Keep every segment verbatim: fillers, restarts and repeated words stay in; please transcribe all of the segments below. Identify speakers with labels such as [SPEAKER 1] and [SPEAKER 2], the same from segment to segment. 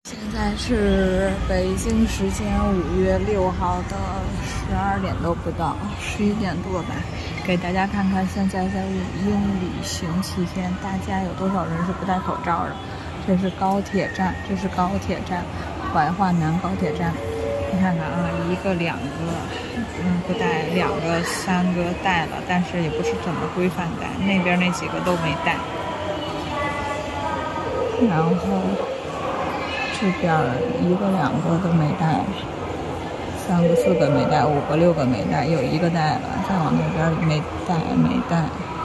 [SPEAKER 1] 现在是北京时间五月六号的十二点都不到，十一点多吧。给大家看看现在在五一旅行期间，大家有多少人是不戴口罩的？这是高铁站，这是高铁站，怀化南高铁站。你看看啊，一个、两个，嗯，不戴；两个、三个戴了，但是也不是怎么规范戴。那边那几个都没戴，然后。这边一个两个都没带，三个四个没带，五个六个没带，有一个带了，再往那边没带没带，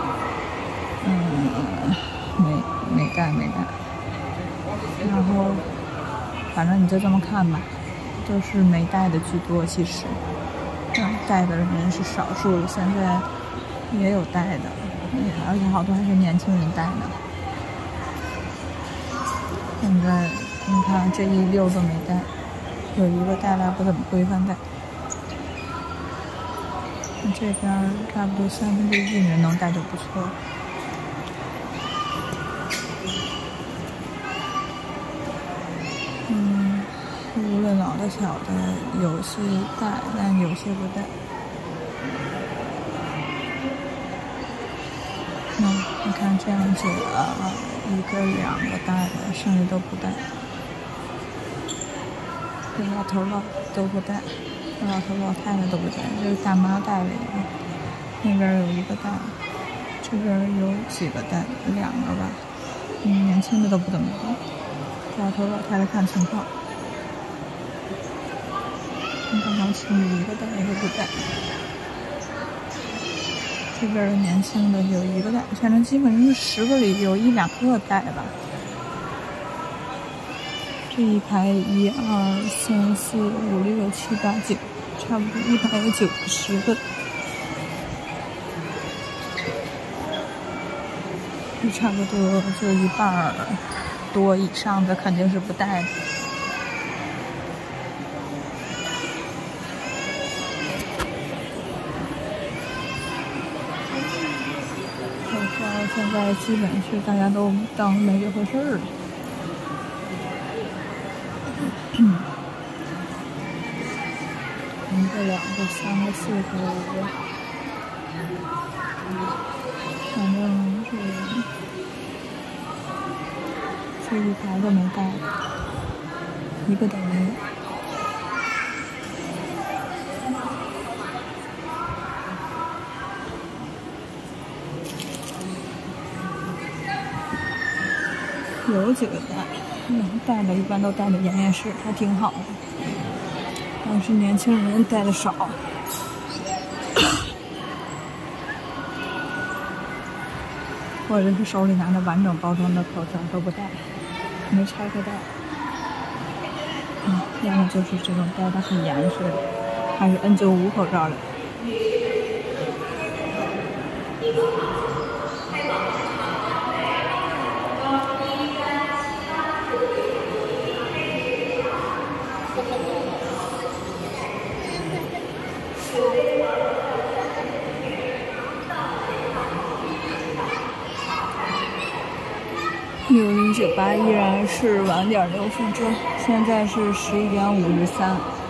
[SPEAKER 1] 嗯，没没带没带。然后反正你就这么看吧，都是没带的居多，其实，嗯，带的人是少数，现在也有带的，而且好多还是年轻人带的。现在。你看这一溜都没带，有一个带来不怎么规范带。这边差不多三分之一人能带就不错了。嗯，无论老的小的，有些带，但有些不带。嗯，你看这样子啊，一个两个带的，剩下都不带。这老头老都不带，这老头老太太都不带，这是大妈带的一个，那边有一个带，这边有几个带，两个吧，嗯，年轻的都不怎么带，老头老太太看情况。刚刚情侣一个带一个不带，这边的年轻的有一个带，反正基本上是十个里有一两个带吧。这一排一二三四五六七八九，差不多一排有九十个，差不多就一半多以上的肯定是不带的。口罩现在基本是大家都当没这回事儿了。一个、两个、三个、四个、五个，反正是这一排都没带，一个都没有。有几个带，嗯，带的一般都带的严严实，还挺好的。但是年轻人带的少，或者是手里拿着完整包装的口罩都不戴，没拆开戴。嗯，要么就是这种戴的很严实的，还是 N 九十五 口罩的。六零九八依然是晚点六分钟，现在是十一点五十三。